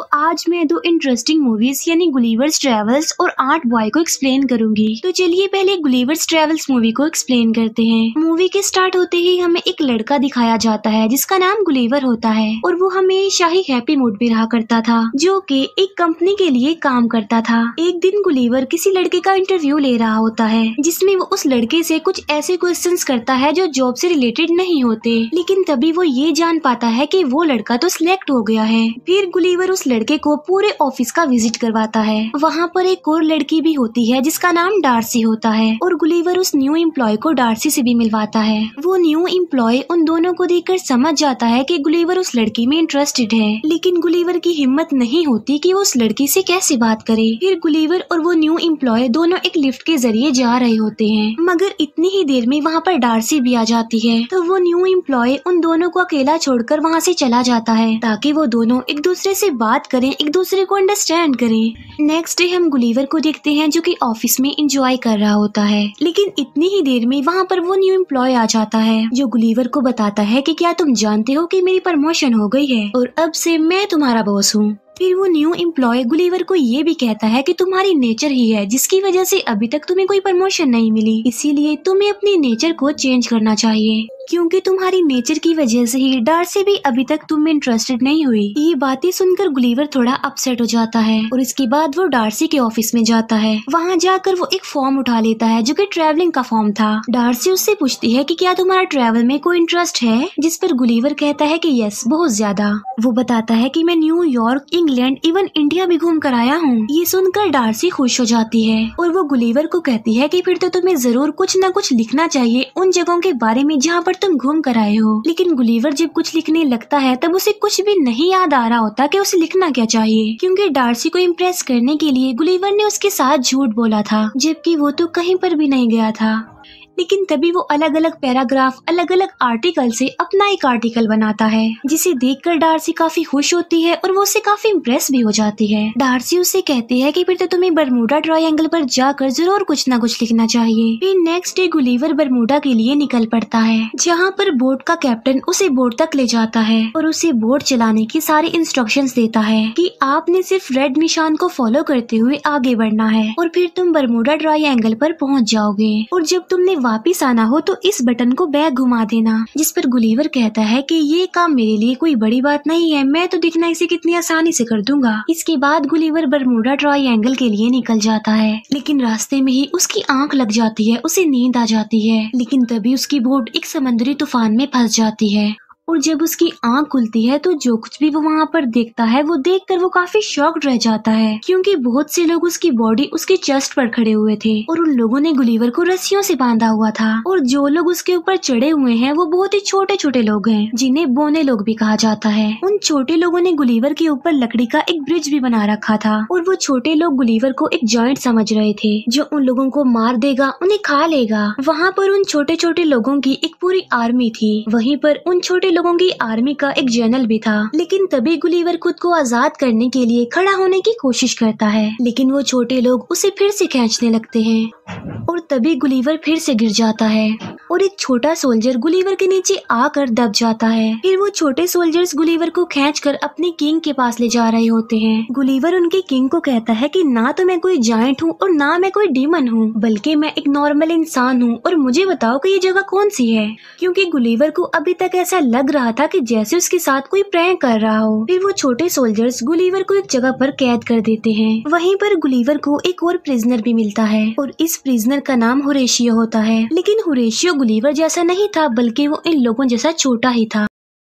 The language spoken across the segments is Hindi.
आज मैं दो इंटरेस्टिंग मूवीज यानी गुलिवर्स ट्रेवल्स और आर्ट बॉय को एक्सप्लेन करूंगी। तो चलिए पहले गुलिवर्स ट्रेवल्स मूवी को एक्सप्लेन करते हैं। मूवी के स्टार्ट होते ही हमें एक लड़का दिखाया जाता है जिसका नाम गुलिवर होता है और वो हमेशा ही हैप्पी मूड में रहा करता था, जो कि एक कंपनी के लिए काम करता था। एक दिन गुलिवर किसी लड़के का इंटरव्यू ले रहा होता है जिसमें वो उस लड़के से कुछ ऐसे क्वेश्चंस करता है जो जॉब से रिलेटेड नहीं होते, लेकिन तभी वो ये जान पाता है कि वो लड़का तो सिलेक्ट हो गया है। फिर गुलिवर उस लड़के को पूरे ऑफिस का विजिट करवाता है। वहाँ पर एक और लड़की भी होती है जिसका नाम डार्सी होता है और गुलिवर उस न्यू एम्प्लॉय को डार्सी से भी मिलवाता है। वो न्यू एम्प्लॉय उन दोनों को देखकर समझ जाता है कि गुलिवर उस लड़की में इंटरेस्टेड है, लेकिन गुलिवर की हिम्मत नहीं होती कि वो उस लड़की से कैसे बात करे। फिर गुलिवर और वो न्यू एम्प्लॉय दोनों एक लिफ्ट के जरिए जा रहे होते हैं, मगर इतनी ही देर में वहाँ पर डार्सी भी आ जाती है। तो वो न्यू एम्प्लॉय उन दोनों को अकेला छोड़कर वहाँ से चला जाता है ताकि वो दोनों एक दूसरे से बात करें, एक दूसरे को अंडरस्टैंड करें। नेक्स्ट डे हम गुलिवर को देखते हैं जो कि ऑफिस में एंजॉय कर रहा होता है, लेकिन इतनी ही देर में वहाँ पर वो न्यू एम्प्लॉय आ जाता है जो गुलिवर को बताता है कि क्या तुम जानते हो कि मेरी प्रमोशन हो गई है और अब से मैं तुम्हारा बॉस हूँ। फिर वो न्यू एम्प्लॉय गुलिवर को ये भी कहता है कि तुम्हारी नेचर ही है जिसकी वजह से अभी तक तुम्हें कोई प्रमोशन नहीं मिली, इसीलिए तुम्हें अपनी नेचर को चेंज करना चाहिए, क्योंकि तुम्हारी नेचर की वजह से ही डार्सी भी अभी तक तुम में इंटरेस्टेड नहीं हुई। ये बातें सुनकर गुलिवर थोड़ा अपसेट हो जाता है और इसके बाद वो डार्सी के ऑफिस में जाता है। वहाँ जाकर वो एक फॉर्म उठा लेता है जो कि ट्रैवलिंग का फॉर्म था। डार्सी उससे पूछती है कि क्या तुम्हारा ट्रैवल में कोई इंटरेस्ट है, जिस पर गुलिवर कहता है कि यस, बहुत ज्यादा। वो बताता है कि मैं न्यूयॉर्क, इंग्लैंड, इवन इंडिया भी घूम कर आया हूँ। ये सुनकर डार्सी खुश हो जाती है और वो गुलिवर को कहती है कि फिर तो तुम्हें जरूर कुछ न कुछ लिखना चाहिए उन जगहों के बारे में जहाँ पर तुम घूम कर आए हो। लेकिन गुलिवर जब कुछ लिखने लगता है तब उसे कुछ भी नहीं याद आ रहा होता कि उसे लिखना क्या चाहिए, क्योंकि डार्सी को इम्प्रेस करने के लिए गुलिवर ने उसके साथ झूठ बोला था, जबकि वो तो कहीं पर भी नहीं गया था। लेकिन तभी वो अलग अलग पैराग्राफ, अलग अलग आर्टिकल से अपना एक आर्टिकल बनाता है, जिसे देखकर डार्सी काफी खुश होती है और वो उससे काफी इम्प्रेस भी हो जाती है। डार्सी उससे कहती है कि फिर तो तुम्हें बरमूडा ट्रायंगल पर जाकर जरूर कुछ न कुछ लिखना चाहिए। फिर नेक्स्ट डे गुलिवर बरमूडा के लिए निकल पड़ता है, जहाँ पर बोट का कैप्टन उसे बोट तक ले जाता है और उसे बोट चलाने की सारी इंस्ट्रक्शंस देता है कि आपने सिर्फ रेड निशान को फॉलो करते हुए आगे बढ़ना है और फिर तुम बरमूडा ट्रायंगल पर पहुँच जाओगे और जब तुमने वापिस आना हो तो इस बटन को बैक घुमा देना। जिस पर गुलिवर कहता है कि ये काम मेरे लिए कोई बड़ी बात नहीं है, मैं तो दिखना इसे कितनी आसानी से कर दूंगा। इसके बाद गुलिवर बरमूडा ट्रायंगल के लिए निकल जाता है, लेकिन रास्ते में ही उसकी आंख लग जाती है, उसे नींद आ जाती है। लेकिन तभी उसकी बोट एक समुद्री तूफान में फंस जाती है और जब उसकी आंख खुलती है तो जो कुछ भी वो वहाँ पर देखता है वो देखकर वो काफी शॉक्ड रह जाता है, क्योंकि बहुत से लोग उसकी बॉडी उसके चेस्ट पर खड़े हुए थे और उन लोगों ने गुलिवर को रस्सियों से बांधा हुआ था और जो लोग उसके ऊपर चढ़े हुए हैं वो बहुत ही छोटे छोटे लोग हैं जिन्हें बोने लोग भी कहा जाता है। उन छोटे लोगों ने गुलिवर के ऊपर लकड़ी का एक ब्रिज भी बना रखा था और वो छोटे लोग गुलिवर को एक जॉइंट समझ रहे थे जो उन लोगों को मार देगा, उन्हें खा लेगा। वहाँ पर उन छोटे छोटे लोगों की एक पूरी आर्मी थी, वहीं पर उन छोटे लोगों की आर्मी का एक जनरल भी था। लेकिन तभी गुलिवर खुद को आजाद करने के लिए खड़ा होने की कोशिश करता है, लेकिन वो छोटे लोग उसे फिर से खींचने लगते हैं और तभी गुलिवर फिर से गिर जाता है और एक छोटा सोल्जर गुलिवर के नीचे आकर दब जाता है। फिर वो छोटे सोल्जर्स गुलिवर को खींचकर अपने किंग के पास ले जा रहे होते हैं। गुलिवर उनके किंग को कहता है कि ना तो मैं कोई जायंट हूँ और ना मैं कोई डीमन हूँ, बल्कि मैं एक नॉर्मल इंसान हूँ और मुझे बताओ कि ये जगह कौन सी है, क्योंकि गुलिवर को अभी तक ऐसा लग रहा था कि जैसे उसके साथ कोई प्रैंक कर रहा हो। फिर वो छोटे सोल्जर्स गुलिवर को एक जगह पर कैद कर देते हैं। वहीं पर गुलिवर को एक और प्रिजनर भी मिलता है और इस प्रिजनर का नाम होरेशियो होता है, लेकिन होरेशियो गुलिवर जैसा नहीं था, बल्कि वो इन लोगों जैसा छोटा ही था।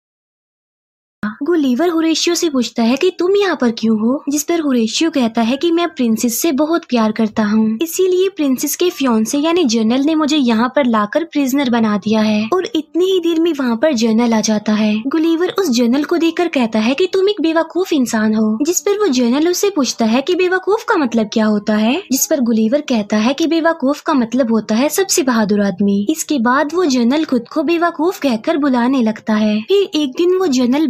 गुलिवर होरेशियो से पूछता है कि तुम यहाँ पर क्यों हो, जिस पर होरेशियो कहता है कि मैं प्रिंसेस से बहुत प्यार करता हूँ, इसीलिए प्रिंसेस के फियांसे यानी जनरल ने मुझे यहाँ पर लाकर प्रिजनर बना दिया है। और इतनी ही देर में वहाँ पर जनरल आ जाता है। गुलिवर उस जनरल को देखकर कहता है कि तुम एक बेवकूफ इंसान हो, जिस पर वो जनरल उससे पूछता है कि बेवकूफ का मतलब क्या होता है, जिस पर गुलिवर कहता है कि बेवकूफ का मतलब होता है सबसे बहादुर आदमी। इसके बाद वो जनरल खुद को बेवकूफ कहकर बुलाने लगता है। फिर एक दिन वो जनरल बैल की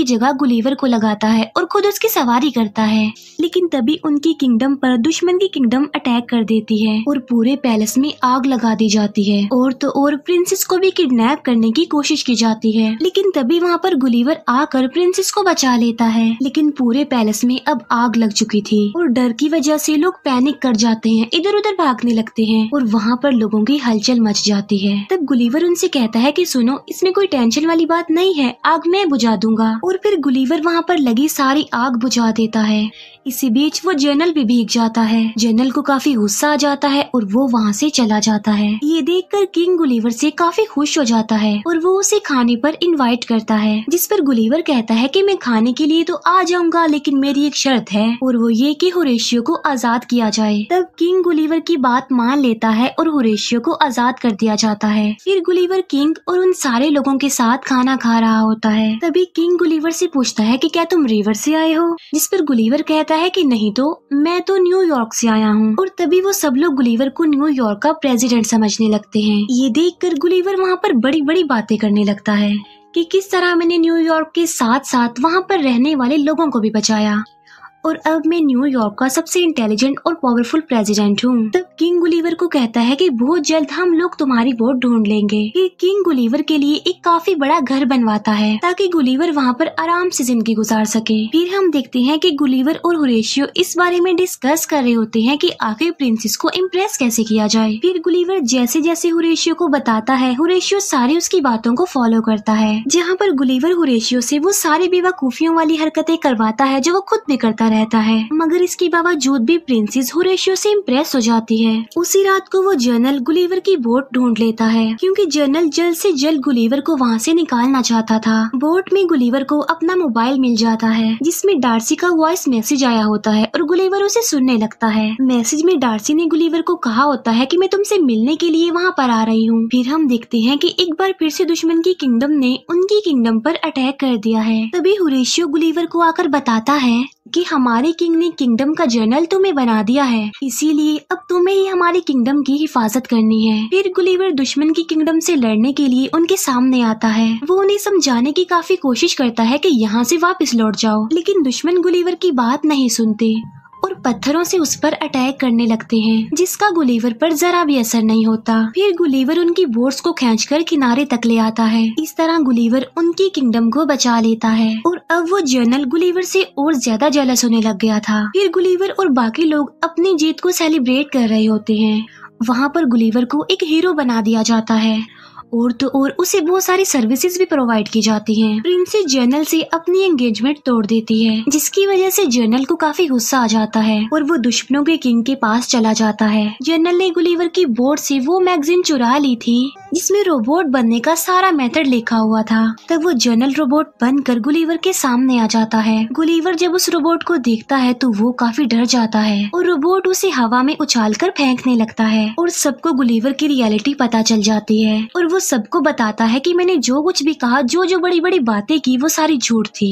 जगह गुलीवर को लगाता है और खुद उसकी सवारी करता है। लेकिन तभी उनकी किंगडम पर दुश्मन की किंगडम अटैक कर देती है और पूरे पैलेस में आग लगा दी जाती है। और तो और प्रिंसेस को भी किडनैप करने की कोशिश की जाती है, लेकिन तभी वहाँ पर गुलीवर आकर प्रिंसेस को बचा लेता है। लेकिन पूरे पैलेस में अब आग लग चुकी थी और डर की वजह से लोग पैनिक कर जाते हैं, इधर उधर भागने लगते हैं और वहाँ पर लोगों की हलचल मच जाती है। तब गुलीवर उनसे कहता है कि सुनो, इसमें कोई टेंशन वाली बात नहीं है, आग मैं बुझा दूंगा। और फिर गुलीवर वहाँ पर लगी सारी आग बुझा देता है। इसी बीच वो जनरल भी भीग जाता है। जनरल को काफी गुस्सा आ जाता है और वो वहाँ से चला जाता है। ये देखकर किंग गुलीवर से काफी खुश हो जाता है और वो उसे खाने पर इनवाइट करता है, जिस पर गुलीवर कहता है कि मैं खाने के लिए तो आ जाऊंगा, लेकिन मेरी एक शर्त है और वो ये कि होरेशियो को आजाद किया जाए। तब किंग गुलीवर की बात मान लेता है और होरेशियो को आजाद कर दिया जाता है। फिर गुलीवर किंग और उन सारे लोगों के साथ खाना खा रहा होता है। तभी किंग गुलीवर से पूछता है कि क्या तुम रिवर से आए हो, जिस पर गुलीवर कहता है कि नहीं तो मैं तो न्यूयॉर्क से आया हूँ। और तभी वो सब लोग गुलीवर को न्यूयॉर्क का प्रेसिडेंट समझने लगते हैं। ये देखकर गुलीवर वहाँ पर बड़ी बड़ी बातें करने लगता है कि किस तरह मैंने न्यूयॉर्क के साथ साथ वहाँ पर रहने वाले लोगों को भी बचाया और अब मैं न्यूयॉर्क का सबसे इंटेलिजेंट और पावरफुल प्रेसिडेंट हूँ। तब किंग गुलीवर को कहता है कि बहुत जल्द हम लोग तुम्हारी वोट ढूंढ लेंगे। फिर किंग गुलीवर के लिए एक काफी बड़ा घर बनवाता है ताकि गुलीवर वहाँ पर आराम से जिंदगी गुजार सके। फिर हम देखते हैं कि गुलीवर और होरेशियो इस बारे में डिस्कस कर रहे होते हैं कि आखिर प्रिंसेस को इम्प्रेस कैसे किया जाए। फिर गुलीवर जैसे जैसे होरेशियो को बताता है, होरेशियो सारी उसकी बातों को फॉलो करता है, जहाँ पर गुलीवर होरेशियो से वो सारी बेवकूफियों वाली हरकतें करवाता है जो वो खुद भी करता रहता है। मगर इसके बावजूद भी प्रिंसेस होरेशियो से इम्प्रेस हो जाती है। उसी रात को वो जनरल गुलीवर की बोट ढूंढ लेता है, क्योंकि जनरल जल्द से जल्द गुलीवर को वहाँ से निकालना चाहता था। बोट में गुलीवर को अपना मोबाइल मिल जाता है, जिसमें डार्सी का वॉइस मैसेज आया होता है और गुलीवर उसे सुनने लगता है। मैसेज में डार्सी ने गुलीवर को कहा होता है कि मैं तुमसे मिलने के लिए वहाँ पर आ रही हूँ। फिर हम देखते हैं कि एक बार फिर से दुश्मन की किंगडम ने उनकी किंगडम पर अटैक कर दिया है। तभी होरेशियो गुलीवर को आकर बताता है कि हमारे किंग ने किंगडम का जनरल तुम्हें बना दिया है, इसीलिए अब तुम्हें ही हमारी किंगडम की हिफाजत करनी है। फिर गुलीवर दुश्मन की किंगडम से लड़ने के लिए उनके सामने आता है। वो उन्हें समझाने की काफी कोशिश करता है कि यहाँ से वापस लौट जाओ, लेकिन दुश्मन गुलीवर की बात नहीं सुनते और पत्थरों से उस पर अटैक करने लगते हैं, जिसका गुलीवर पर जरा भी असर नहीं होता। फिर गुलीवर उनकी बोट्स को खींचकर किनारे तक ले आता है। इस तरह गुलीवर उनकी किंगडम को बचा लेता है और अब वो जनरल गुलीवर से और ज्यादा जेलस होने लग गया था। फिर गुलीवर और बाकी लोग अपनी जीत को सेलिब्रेट कर रहे होते हैं। वहाँ पर गुलीवर को एक हीरो बना दिया जाता है और तो और उसे बहुत सारी सर्विसेज भी प्रोवाइड की जाती हैं। प्रिंसेस जनरल से अपनी एंगेजमेंट तोड़ देती है, जिसकी वजह से जनरल को काफी गुस्सा आ जाता है और वो दुश्मनों के किंग के पास चला जाता है। जनरल ने गुलीवर की बोर्ड से वो मैगजीन चुरा ली थी जिसमें रोबोट बनने का सारा मेथड लिखा हुआ था। तब वो जनरल रोबोट बनकर गुलीवर के सामने आ जाता है। गुलीवर जब उस रोबोट को देखता है तो वो काफी डर जाता है और रोबोट उसे हवा में उछालकर फेंकने लगता है और सबको गुलीवर की रियलिटी पता चल जाती है और वो सबको बताता है कि मैंने जो कुछ भी कहा, जो बड़ी बड़ी बातें की, वो सारी झूठ थी।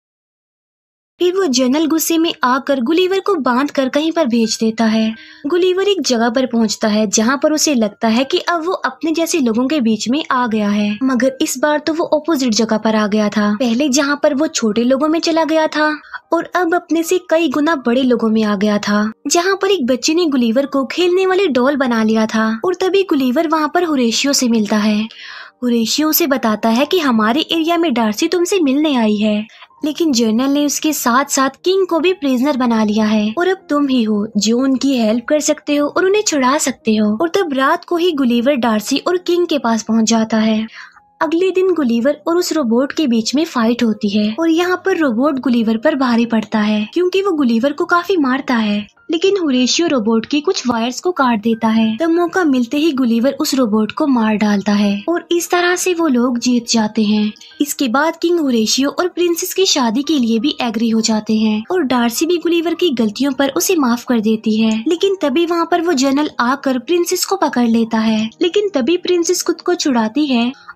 फिर वो जनरल गुस्से में आकर गुलीवर को बांधकर कहीं पर भेज देता है। गुलीवर एक जगह पर पहुंचता है जहां पर उसे लगता है कि अब वो अपने जैसे लोगों के बीच में आ गया है, मगर इस बार तो वो ऑपोजिट जगह पर आ गया था। पहले जहां पर वो छोटे लोगों में चला गया था और अब अपने से कई गुना बड़े लोगों में आ गया था, जहां पर एक बच्चे ने गुलीवर को खेलने वाली डॉल बना लिया था। और तभी गुलीवर वहां पर होरेशियो से मिलता है। होरेशियो उसे बताता है कि हमारे एरिया में डार्सी तुमसे मिलने आई है, लेकिन जनरल ने उसके साथ साथ किंग को भी प्रिजनर बना लिया है और अब तुम ही हो जो उनकी हेल्प कर सकते हो और उन्हें छुड़ा सकते हो। और तब रात को ही गुलीवर डार्सी और किंग के पास पहुंच जाता है। अगले दिन गुलीवर और उस रोबोट के बीच में फाइट होती है और यहाँ पर रोबोट गुलीवर पर भारी पड़ता है, क्योंकि वो गुलीवर को काफी मारता है, लेकिन होरेशियो रोबोट की कुछ वायर्स को काट देता है। तब मौका मिलते ही गुलीवर उस रोबोट को मार डालता है और इस तरह से वो लोग जीत जाते हैं। इसके बाद किंग होरेशियो और प्रिंसेस की शादी के लिए भी एग्री हो जाते हैं और डार्सी भी गुलीवर की गलतियों पर उसे माफ कर देती है। लेकिन तभी वहाँ पर वो जनरल आकर प्रिंसेस को पकड़ लेता है, लेकिन तभी प्रिंसेस खुद को छुड़ाती है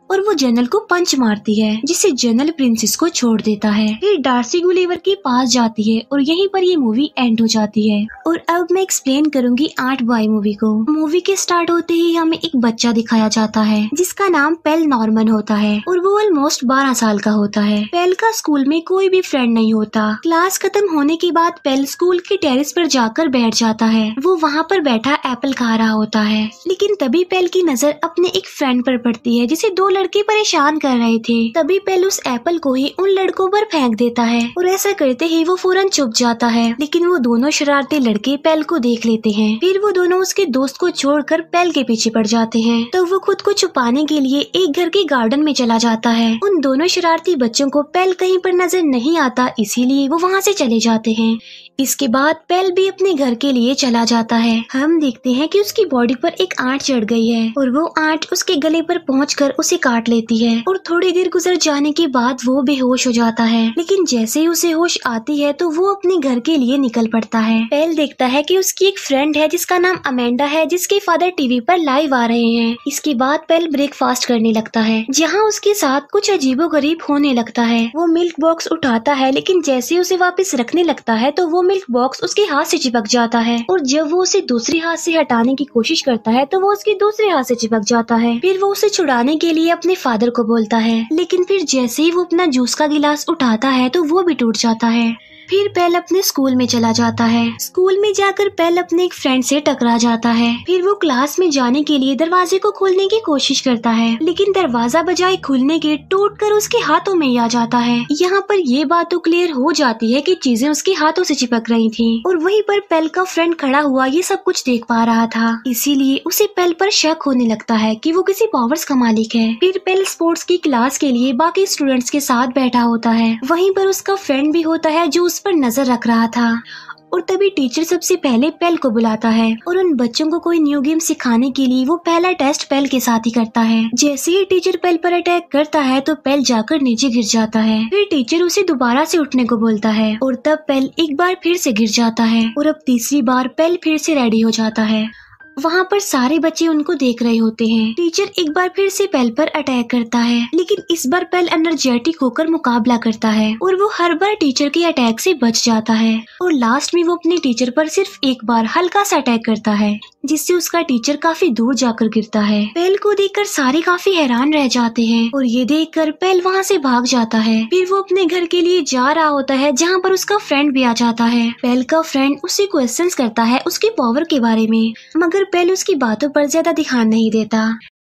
और वो जनरल को पंच मारती है, जिससे जनरल प्रिंसेस को छोड़ देता है। फिर डार्सी गुलिवर के पास जाती है और यहीं पर ये मूवी एंड हो जाती है। और अब मैं एक्सप्लेन करूंगी आर्ट बॉय मूवी को। मूवी के स्टार्ट होते ही हमें एक बच्चा दिखाया जाता है जिसका नाम पेल नॉर्मन होता है और वो ऑलमोस्ट 12 साल का होता है। पेल का स्कूल में कोई भी फ्रेंड नहीं होता। क्लास खत्म होने के बाद पेल स्कूल के टेरेस पर जाकर बैठ जाता है। वो वहाँ पर बैठा एप्पल खा रहा होता है, लेकिन तभी पेल की नजर अपने एक फ्रेंड पर पड़ती है जिसे दो लड़के परेशान कर रहे थे। तभी पेल उस एप्पल को ही उन लड़कों पर फेंक देता है और ऐसा करते ही वो फौरन चुप जाता है, लेकिन वो दोनों शरारती लड़के पेल को देख लेते हैं। फिर वो दोनों उसके दोस्त को छोड़कर पेल के पीछे पड़ जाते हैं। तो वो खुद को छुपाने के लिए एक घर के गार्डन में चला जाता है। उन दोनों शरारती बच्चों को पेल कहीं पर नजर नहीं आता, इसीलिए वो वहाँ से चले जाते हैं। इसके बाद पेल भी अपने घर के लिए चला जाता है। हम देखते हैं कि उसकी बॉडी पर एक आंट चढ़ गई है और वो आंट उसके गले पर पहुंचकर उसे काट लेती है और थोड़ी देर गुजर जाने के बाद वो बेहोश हो जाता है। लेकिन जैसे ही उसे होश आती है तो वो अपने घर के लिए निकल पड़ता है। पेल देखता है कि उसकी एक फ्रेंड है जिसका नाम अमेंडा है, जिसके फादर टीवी पर लाइव आ रहे हैं। इसके बाद पेल ब्रेकफास्ट करने लगता है, जहाँ उसके साथ कुछ अजीबोगरीब होने लगता है। वो मिल्क बॉक्स उठाता है, लेकिन जैसे ही उसे वापस रखने लगता है तो वो मिल्क बॉक्स उसके हाथ से चिपक जाता है और जब वो उसे दूसरे हाथ से हटाने की कोशिश करता है तो वो उसके दूसरे हाथ से चिपक जाता है। फिर वो उसे छुड़ाने के लिए अपने फादर को बोलता है, लेकिन फिर जैसे ही वो अपना जूस का गिलास उठाता है तो वो भी टूट जाता है। फिर पेल अपने स्कूल में चला जाता है। स्कूल में जाकर पेल अपने एक फ्रेंड से टकरा जाता है। फिर वो क्लास में जाने के लिए दरवाजे को खोलने की कोशिश करता है, लेकिन दरवाजा बजाय खुलने के टूटकर उसके हाथों में ही आ जाता है। यहाँ पर ये बात तो क्लियर हो जाती है कि चीजें उसके हाथों से चिपक रही थी और वहीं पर पेल का फ्रेंड खड़ा हुआ ये सब कुछ देख पा रहा था, इसीलिए उसे पेल पर शक होने लगता है कि वो किसी पावर्स का मालिक है। फिर पेल स्पोर्ट्स की क्लास के लिए बाकी स्टूडेंट्स के साथ बैठा होता है। वहीं पर उसका फ्रेंड भी होता है जो पर नजर रख रहा था और तभी टीचर सबसे पहले पेल को बुलाता है और उन बच्चों को कोई न्यू गेम सिखाने के लिए वो पहला टेस्ट पेल के साथ ही करता है। जैसे ही टीचर पेल पर अटैक करता है तो पेल जाकर नीचे गिर जाता है। फिर टीचर उसे दोबारा से उठने को बोलता है और तब पेल एक बार फिर से गिर जाता है और अब तीसरी बार पेल फिर से रेडी हो जाता है। वहाँ पर सारे बच्चे उनको देख रहे होते हैं। टीचर एक बार फिर से पेल पर अटैक करता है, लेकिन इस बार पेल एनर्जेटिक होकर मुकाबला करता है और वो हर बार टीचर के अटैक से बच जाता है और लास्ट में वो अपने टीचर पर सिर्फ एक बार हल्का सा अटैक करता है, जिससे उसका टीचर काफी दूर जाकर गिरता है। पेल को देखकर सारे काफी हैरान रह जाते हैं और ये देखकर पेल वहाँ से भाग जाता है। फिर वो अपने घर के लिए जा रहा होता है, जहाँ पर उसका फ्रेंड भी आ जाता है। पेल का फ्रेंड उससे क्वेश्चंस करता है उसकी पावर के बारे में, मगर पेल उसकी बातों पर ज्यादा ध्यान नहीं देता।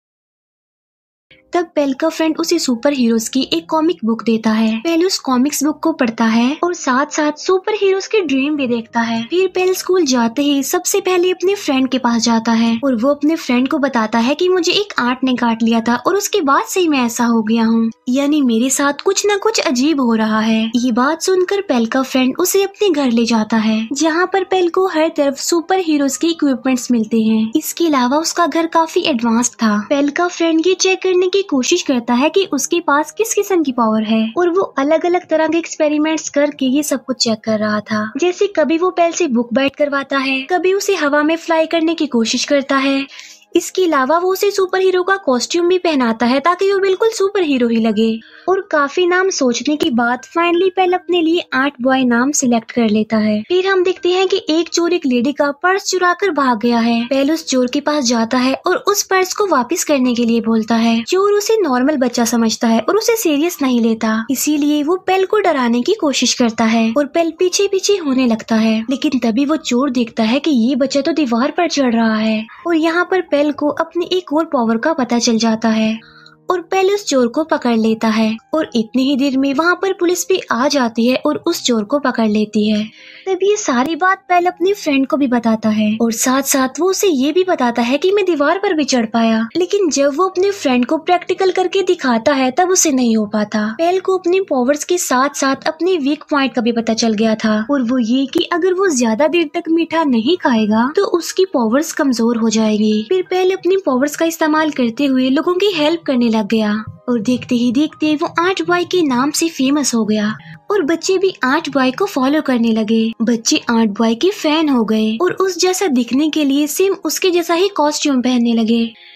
तब पेल का फ्रेंड उसे सुपर हीरोज की एक कॉमिक बुक देता है। पेल उस कॉमिक्स बुक को पढ़ता है और साथ साथ सुपर हीरोज के ड्रीम भी देखता है। फिर पेल स्कूल जाते ही सबसे पहले अपने फ्रेंड के पास जाता है और वो अपने फ्रेंड को बताता है कि मुझे एक आंट ने काट लिया था और उसके बाद से ही मैं ऐसा हो गया हूँ, यानी मेरे साथ कुछ न कुछ अजीब हो रहा है। ये बात सुनकर पेल का फ्रेंड उसे अपने घर ले जाता है, जहाँ पर पेल को हर तरफ सुपर हीरोज के इक्विपमेंट्स मिलते हैं। इसके अलावा उसका घर काफी एडवांस था। पेल का फ्रेंड ये चेक करने की कोशिश करता है कि उसके पास किस किस्म की पावर है और वो अलग अलग तरह के एक्सपेरिमेंट्स करके ये सब कुछ चेक कर रहा था। जैसे कभी वो पेल से बुक बाइट करवाता है, कभी उसे हवा में फ्लाई करने की कोशिश करता है। इसके अलावा वो उसे सुपर हीरो का कॉस्ट्यूम भी पहनाता है ताकि वो बिल्कुल सुपर हीरो ही लगे। और काफी नाम सोचने के बाद फाइनली पेल अपने लिए आर्ट बॉय नाम सिलेक्ट कर लेता है। फिर हम देखते हैं कि एक चोर एक लेडी का पर्स चुरा कर भाग गया है। पेल उस चोर के पास जाता है और उस पर्स को वापस करने के लिए बोलता है। चोर उसे नॉर्मल बच्चा समझता है और उसे सीरियस नहीं लेता, इसीलिए वो पेल को डराने की कोशिश करता है और पेल पीछे पीछे होने लगता है। लेकिन तभी वो चोर देखता है कि ये बच्चा तो दीवार पर चढ़ रहा है और यहाँ पर पेल को अपनी एक और पावर का पता चल जाता है और पेल उस चोर को पकड़ लेता है और इतनी ही देर में वहाँ पर पुलिस भी आ जाती है और उस चोर को पकड़ लेती है। तब ये सारी बात पेल अपने फ्रेंड को भी बताता है और साथ साथ वो उसे ये भी बताता है कि मैं दीवार पर भी चढ़ पाया। लेकिन जब वो अपने फ्रेंड को प्रैक्टिकल करके दिखाता है तब उसे नहीं हो पाता। पेल को अपने पावर्स के साथ साथ अपने वीक पॉइंट का भी पता चल गया था और वो ये कि अगर वो ज्यादा देर तक मीठा नहीं खाएगा तो उसकी पावर्स कमजोर हो जाएगी। फिर पेल अपनी पावर्स का इस्तेमाल करते हुए लोगों की हेल्प करने लग गया और देखते ही देखते वो आर्ट बॉय के नाम से फेमस हो गया और बच्चे भी आर्ट बॉय को फॉलो करने लगे। बच्चे आर्ट बॉय के फैन हो गए और उस जैसा दिखने के लिए सेम उसके जैसा ही कॉस्ट्यूम पहनने लगे।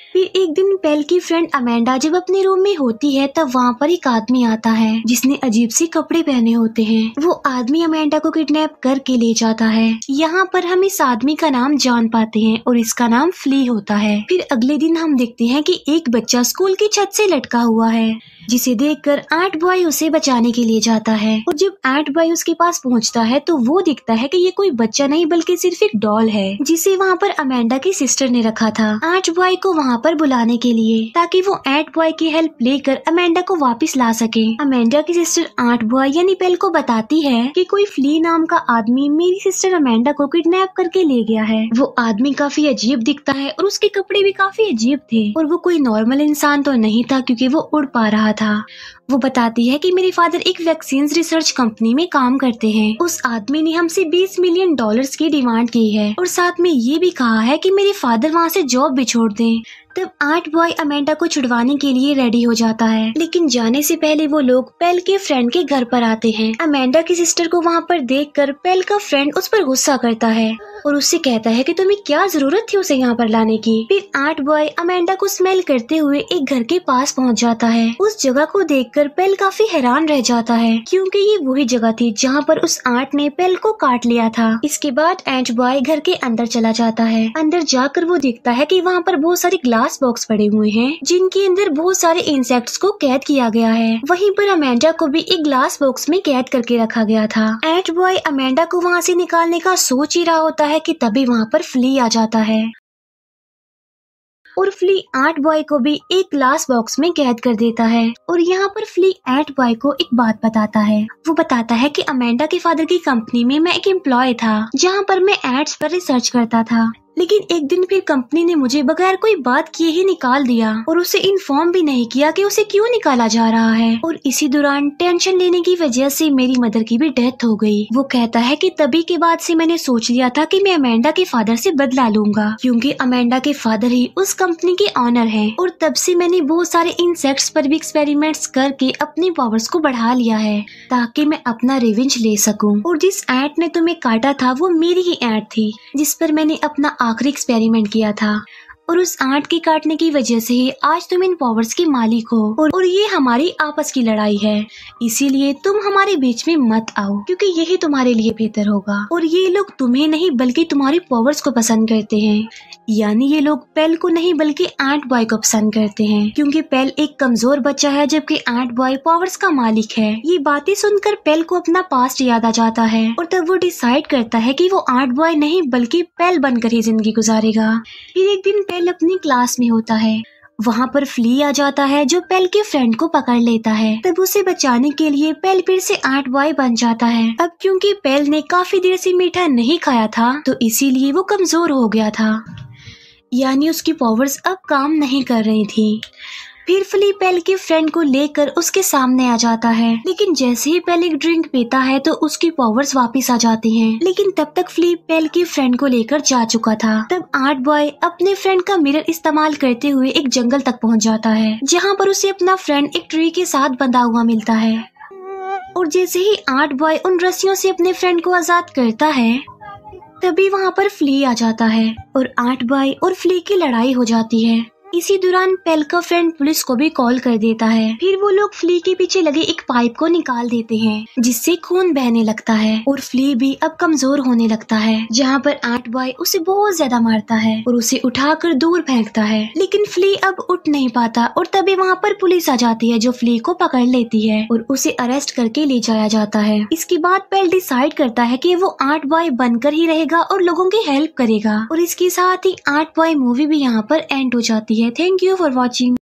फिर एक दिन पेल की फ्रेंड अमेंडा जब अपने रूम में होती है तब वहाँ पर एक आदमी आता है जिसने अजीब से कपड़े पहने होते हैं। वो आदमी अमेंडा को किडनैप करके ले जाता है। यहाँ पर हम इस आदमी का नाम जान पाते हैं और इसका नाम फ्ली होता है। फिर अगले दिन हम देखते हैं कि एक बच्चा स्कूल की छत से लटका हुआ है, जिसे देखकर एंट बॉय उसे बचाने के लिए जाता है। और जब एंट बॉय उसके पास पहुंचता है तो वो दिखता है कि ये कोई बच्चा नहीं बल्कि सिर्फ एक डॉल है जिसे वहाँ पर अमेंडा की सिस्टर ने रखा था एंट बॉय को वहाँ पर बुलाने के लिए, ताकि वो एंट बॉय की हेल्प लेकर अमेंडा को वापस ला सके। अमेंडा की सिस्टर एंट बॉय यानी पेल को बताती है कि कोई फ्ली नाम का आदमी मेरी सिस्टर अमेंडा को किडनैप करके ले गया है। वो आदमी काफी अजीब दिखता है और उसके कपड़े भी काफी अजीब थे और वो कोई नॉर्मल इंसान तो नहीं था क्योंकि वो उड़ पा रहा था। वो बताती है कि मेरे फादर एक वैक्सीन रिसर्च कंपनी में काम करते हैं। उस आदमी ने हमसे $20 मिलियन की डिमांड की है और साथ में ये भी कहा है कि मेरे फादर वहाँ से जॉब भी छोड़ दें। तब एंट बॉय अमेंडा को छुड़वाने के लिए रेडी हो जाता है, लेकिन जाने से पहले वो लोग पेल के फ्रेंड के घर पर आते हैं। अमेंडा की सिस्टर को वहाँ पर देखकर पेल का फ्रेंड उस पर गुस्सा करता है और उससे कहता है कि तुम्हें क्या जरूरत थी उसे यहाँ पर लाने की। फिर एंट बॉय अमेंडा को स्मेल करते हुए एक घर के पास पहुँच जाता है। उस जगह को देखकर पेल काफी हैरान रह जाता है क्योंकि ये वही जगह थी जहाँ पर उस एंट ने पेल को काट लिया था। इसके बाद एंट बॉय घर के अंदर चला जाता है। अंदर जाकर वो देखता है कि वहाँ पर बहुत सारे ग्लास बॉक्स पड़े हुए हैं जिनके अंदर बहुत सारे इंसेक्ट्स को कैद किया गया है। वहीं पर अमेंडा को भी एक ग्लास बॉक्स में कैद करके रखा गया था। एंट बॉय अमेंडा को वहाँ से निकालने का सोच ही रहा होता है कि तभी वहाँ पर फ्ली आ जाता है और फ्ली एंट बॉय को भी एक ग्लास बॉक्स में कैद कर देता है। और यहाँ पर फ्ली एंट बॉय को एक बात बताता है। वो बताता है कि अमेंडा के फादर की कंपनी में मैं एक एम्प्लॉय था जहाँ पर मैं एड्स पर रिसर्च करता था, लेकिन एक दिन फिर कंपनी ने मुझे बगैर कोई बात किए ही निकाल दिया और उसे इन्फॉर्म भी नहीं किया कि उसे क्यों निकाला जा रहा है। और इसी दौरान टेंशन लेने की वजह से मेरी मदर की भी डेथ हो गई। वो कहता है कि तभी के बाद से मैंने सोच लिया था कि मैं अमेंडा के फादर से बदला लूंगा क्योंकि अमेंडा के फादर ही उस कंपनी के ऑनर हैं। और तब से मैंने बहुत सारे इंसेक्ट्स पर भी एक्सपेरिमेंट्स करके अपनी पावर्स को बढ़ा लिया है ताकि मैं अपना रिवेंज ले सकूं। और जिस एंट ने तुम्हें काटा था वो मेरी ही एंट थी जिस पर मैंने अपना आखिरी एक्सपेरिमेंट किया था और उस एंट के काटने की वजह से ही आज तुम इन पावर्स के मालिक हो और ये हमारी आपस की लड़ाई है, इसीलिए तुम हमारे बीच में मत आओ क्योंकि यही तुम्हारे लिए बेहतर होगा। और ये लोग तुम्हें नहीं बल्कि तुम्हारी पावर्स को पसंद करते हैं, यानी ये लोग पेल को नहीं बल्कि एंट बॉय को पसंद करते हैं क्योंकि पेल एक कमजोर बच्चा है जबकि एंट बॉय पावर्स का मालिक है। ये बातें सुनकर पेल को अपना पास्ट याद आ जाता है और तब वो डिसाइड करता है कि वो एंट बॉय नहीं बल्कि पेल बनकर ही जिंदगी गुजारेगा। फिर एक दिन पेल अपनी क्लास में होता है। वहाँ पर फ्ली आ जाता है जो पेल के फ्रेंड को पकड़ लेता है। तब उसे बचाने के लिए पेल फिर से एंट बॉय बन जाता है। अब क्योंकि पेल ने काफी देर से मीठा नहीं खाया था तो इसीलिए वो कमजोर हो गया था, यानी उसकी पावर्स अब काम नहीं कर रही थी। फिर फ्ली पेल के फ्रेंड को लेकर उसके सामने आ जाता है, लेकिन जैसे ही पेल एक ड्रिंक पीता है तो उसकी पावर्स वापस आ जाती हैं। लेकिन तब तक फ्ली पेल के फ्रेंड को लेकर जा चुका था। तब एंट बॉय अपने फ्रेंड का मिरर इस्तेमाल करते हुए एक जंगल तक पहुंच जाता है जहां पर उसे अपना फ्रेंड एक ट्री के साथ बंधा हुआ मिलता है। और जैसे ही एंट बॉय उन रस्सियों से अपने फ्रेंड को आजाद करता है तभी वहाँ पर फ्ली आ जाता है और एंट बॉय और फ्ली की लड़ाई हो जाती है। इसी दौरान पेल का फ्रेंड पुलिस को भी कॉल कर देता है। फिर वो लोग फ्ली के पीछे लगे एक पाइप को निकाल देते हैं जिससे खून बहने लगता है और फ्ली भी अब कमजोर होने लगता है, जहाँ पर एंट बॉय उसे बहुत ज्यादा मारता है और उसे उठाकर दूर फेंकता है। लेकिन फ्ली अब उठ नहीं पाता और तभी वहाँ पर पुलिस आ जाती है जो फ्ली को पकड़ लेती है और उसे अरेस्ट करके ले जाया जाता है। इसके बाद पेल डिसाइड करता है कि वो एंट बॉय बनकर ही रहेगा और लोगों की हेल्प करेगा। और इसके साथ ही एंट बॉय मूवी भी यहाँ पर एंड हो जाती है। Thank you for watching.